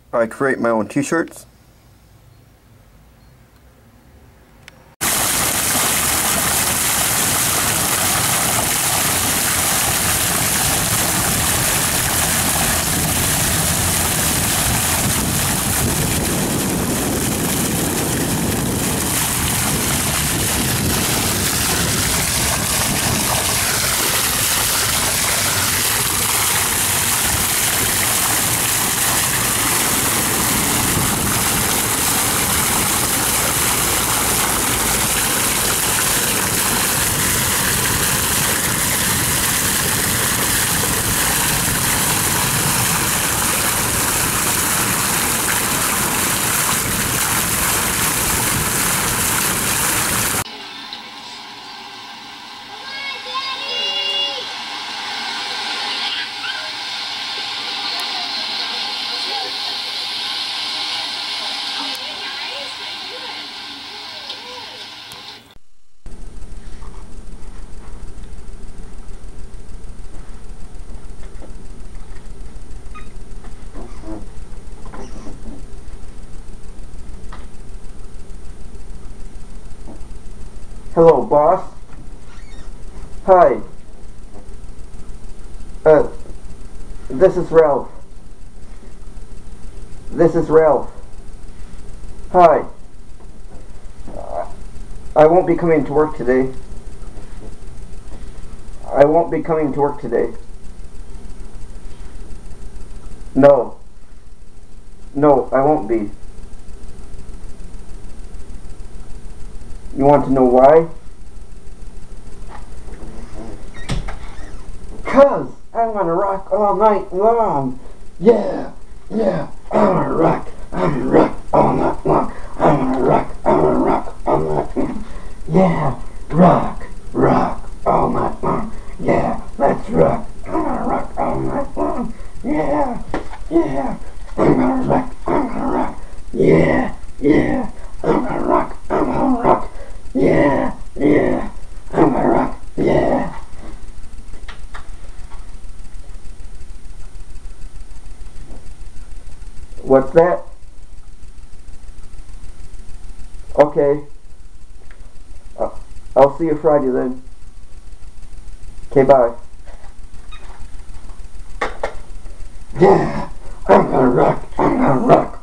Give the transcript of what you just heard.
I create my own t-shirts. Hello, boss. Hi. This is Ralph. This is Ralph. Hi. I won't be coming to work today. I won't be coming to work today. No. No, I won't be. You want to know why? 'Cause I wanna rock all night long. Yeah, yeah, I wanna rock all night long. I wanna rock all night long. Yeah, rock all night long. Yeah, let's rock. I wanna rock all night long. Yeah, yeah, I'm gonna rock. Yeah, yeah, I'm gonna rock. Yeah, yeah, I'm gonna rock. Yeah. What's that? Okay. I'll see you Friday then. Okay, bye. Yeah, I'm gonna rock.